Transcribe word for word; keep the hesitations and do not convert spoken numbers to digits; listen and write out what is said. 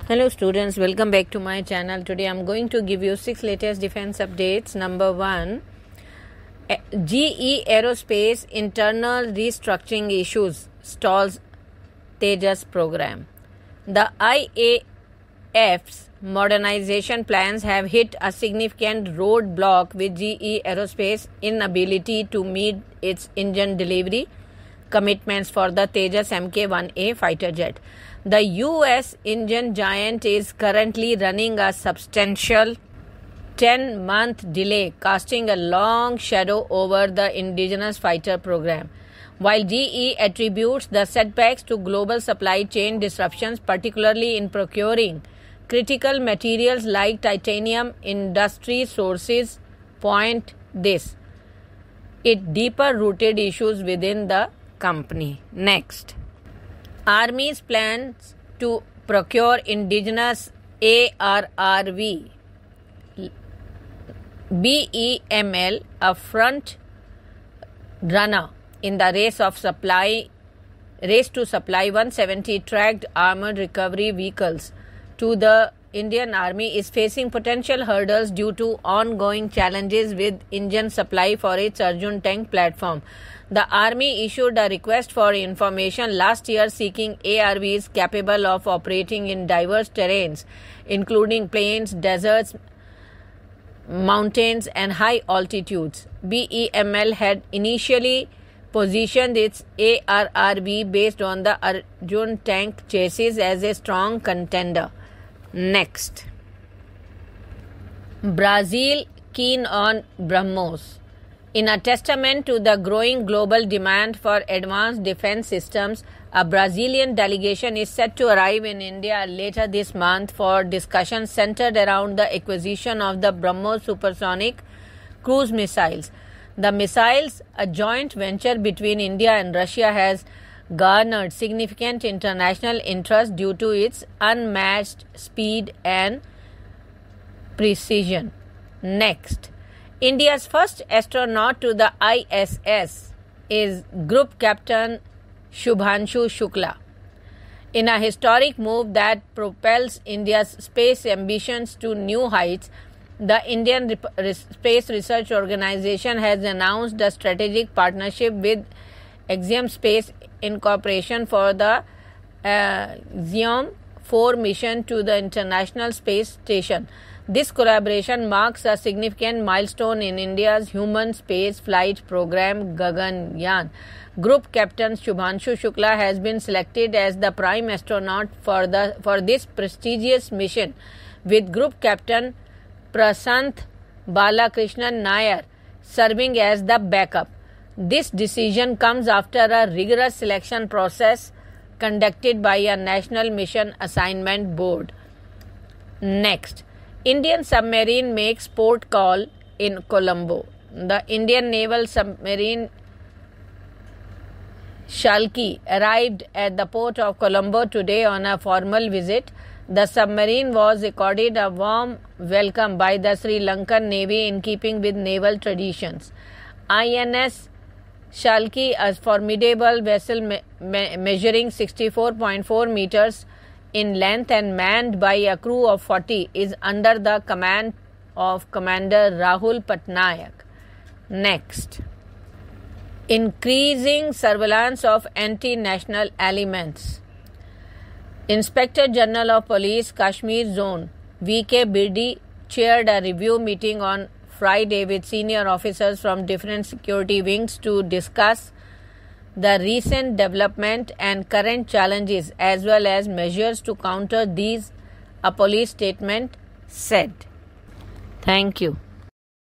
Hello students, welcome back to my channel. Today I am going to give you six latest defense updates. Number one, G E Aerospace internal restructuring issues stalls Tejas program. The I A F's modernization plans have hit a significant roadblock with G E Aerospace inability to meet its engine delivery commitments for the Tejas M K one A fighter jet. The U S engine giant is currently running a substantial ten-month delay, casting a long shadow over the indigenous fighter program. While G E attributes the setbacks to global supply chain disruptions, particularly in procuring critical materials like titanium, industry sources point this it deeper-rooted issues within the company. Next, Army's plans to procure indigenous A R R V B E M L, a front runner in the race of supply race to supply one hundred seventy tracked armored recovery vehicles to the Indian Army, is facing potential hurdles due to ongoing challenges with engine supply for its Arjun tank platform. The Army issued a request for information last year seeking A R Vs capable of operating in diverse terrains, including plains, deserts, mountains, and high altitudes. B E M L had initially positioned its A R R V based on the Arjun tank chassis as a strong contender. Next, Brazil keen on BrahMos. In a testament to the growing global demand for advanced defense systems, a Brazilian delegation is set to arrive in India later this month for discussions centered around the acquisition of the BrahMos supersonic cruise missiles. The missiles, a joint venture between India and Russia, has garnered significant international interest due to its unmatched speed and precision. Next, India's first astronaut to the I S S is Group Captain Shubhanshu Shukla. In a historic move that propels India's space ambitions to new heights, the Indian Rep- Space Research Organization has announced a strategic partnership with Axiom Space Incorporation for the uh, Xiom four mission to the International Space Station. This collaboration marks a significant milestone in India's human space flight program Gaganyaan. Group Captain Shubhanshu Shukla has been selected as the prime astronaut for the for this prestigious mission, with Group Captain Prasanth Balakrishnan Nair serving as the backup. This decision comes after a rigorous selection process conducted by a National Mission Assignment Board. Next, Indian submarine makes port call in Colombo. The Indian naval submarine Shalki arrived at the port of Colombo today on a formal visit. The submarine was accorded a warm welcome by the Sri Lankan Navy in keeping with naval traditions. I N S Shalki, a formidable vessel me- me- measuring sixty-four point four meters in length and manned by a crew of forty, is under the command of Commander Rahul Patnaik. Next, increasing surveillance of anti-national elements. Inspector General of Police Kashmir Zone V K Birdi chaired a review meeting on Friday with senior officers from different security wings to discuss the recent development and current challenges as well as measures to counter these, a police statement said. Thank you.